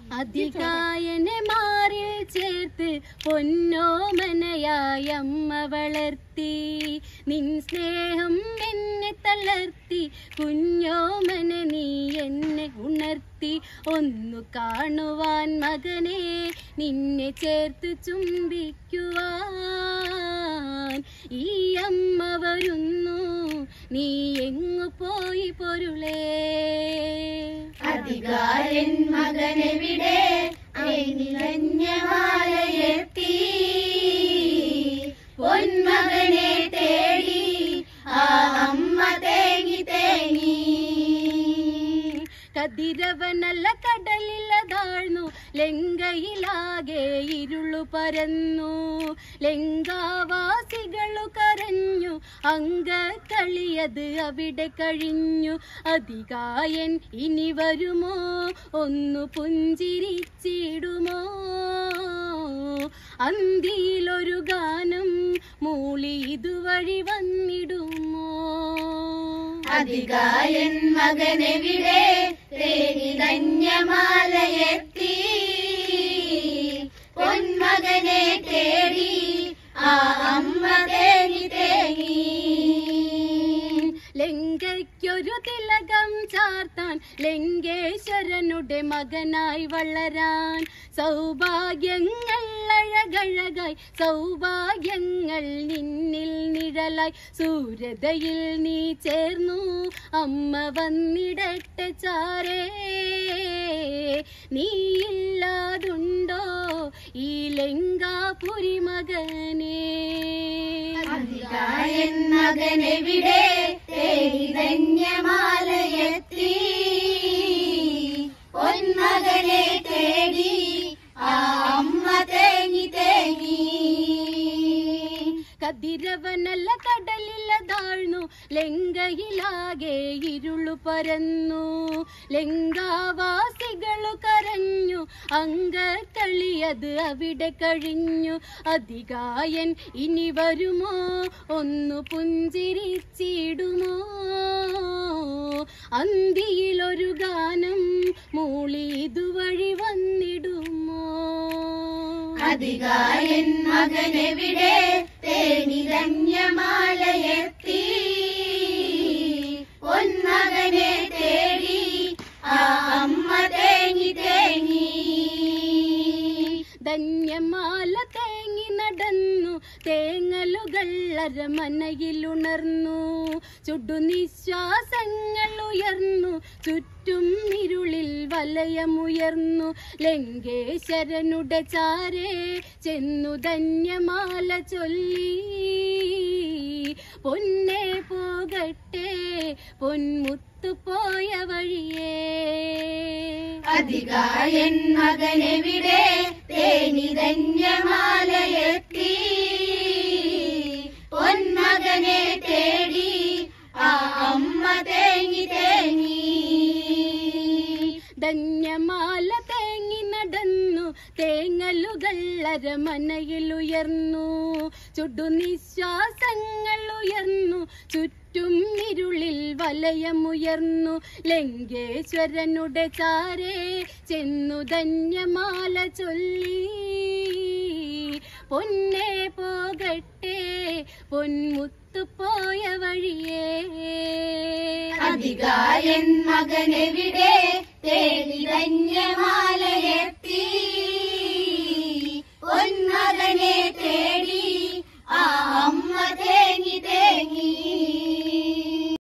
അതികായനെ മാറിൽ ചേർത്ത് പൊന്നോമനയായി അമ്മ വളർത്തി. നിൻ സ്നേഹം എന്നെ തളർത്തി, കുഞ്ഞോമന നീ എന്നെ ഉണർത്തി. ഒന്നു കാണുവാൻ മകനെ നിന്നെ ചേർത്ത് ചുംബിക്കുവാൻ ഈ അമ്മ വരുന്നു, നീ എങ്ങു പോയി പൊരുളേ. അതികായൻ മകനെവിടെ നിറഞ്ഞമാലയെത്തി, പൊന്മകനെ തേടി ആ അമ്മ തേങ്ങി തേങ്ങി. കതിരവനല്ല കടലില താഴ്ന്നു, ലങ്കയിലാകെ ഇരുളു പരന്നു. ലങ്കാവാസികളു കരഞ്ഞു, അങ്കക്കളിയത് അവിടെ കഴിഞ്ഞു. അതികായൻ ഇനി വരുമോ, ഒന്നു പുഞ്ചിരിച്ചിടുമോ. അന്തിയിലൊരു ഗാനം മൂളി ഇതുവഴി വന്നിടുമോ. അതികായൻ മകനെവിടെ ധന്യമാലയെത്തി, പൊന്മകനെ തേടി ആ അമ്മ തേങ്ങി തേങ്ങി. ലങ്കയ്ക്കൊരു തിലകം ചാർത്താൻ, ലങ്കേശ്വരനുടെ മകനായി വളരാൻ. സൗഭാഗ്യങ്ങൾ അഴകഴകായി, സൗഭാഗ്യങ്ങൾ നിന്നിൽ നിഴലായി. സൂര്യതയിൽ നീ ചേർന്നു, അമ്മ വന്നിടട്ടെ ചാരേ. നീയില്ലാതുണ്ടോ ഈ ലങ്കാപുരി മകനേ. അതികായൻ മകനെവിടെ ധന്യമാലയെത്തി, പൊന്മകനെ തേടി ആ അമ്മ തേങ്ങി തേങ്ങി. കതിരവനല്ല കടലില താഴ്ന്നു, ലങ്കയിലാകെ ഇരുളു പരന്നു. ലങ്കാവാസികളു കരഞ്ഞു, അങ്കക്കളിയത് അവിടെ കഴിഞ്ഞു. അതികായൻ ഇനി വരുമോ, ഒന്നു പുഞ്ചിരിച്ചിടുമോ. അന്തിയിലൊരു ഗാനം മൂളി ഇതുവഴി വന്നിടുമോ. അതികായൻ മകനെവിടെ ധന്യമാലയെത്തി, പൊന്മകനെ തേടി ആ അമ്മ തേങ്ങി തേങ്ങി. ധന്യമാല തേങ്ങി നടന്നു, തേങ്ങലുകൾ അരമനയിലുണർന്നു. ചുടുനിശ്വാസങ്ങൾ ഉയർന്നു, ചുറ്റും ഇരുളിൽ വലയമുയർന്നു. ലങ്കേശ്വരനുടെ ചാരേ ചെന്നു ധന്യമാല ചൊല്ലി. പൊന്നേ പോകട്ടെ പൊന്മുത്തു പോയ വഴിയേ. അതികായൻ മകനെവിടെ ധന്യമാലയെത്തി, പൊന്മകനെ തേടി ആ അമ്മ തേങ്ങി തേങ്ങി. ധന്യമാല തേങ്ങി നടന്നു, തേങ്ങലുകൾ അരമനയിലുയർന്നു. ചുടുനിശ്വാസങ്ങൾ ഉയർന്നു, ചുറ്റും ഇരുളിൽ വലയമുയർന്നു. ലങ്കേശ്വരനുടെ ചാരേ ചെന്നു ധന്യമാല ചൊല്ലി. പൊന്നേ പോകട്ടെ പൊന്മുത്തു പോയ വഴിയേ. അതികായൻ മകനെവിടെ ധന്യമാലയെ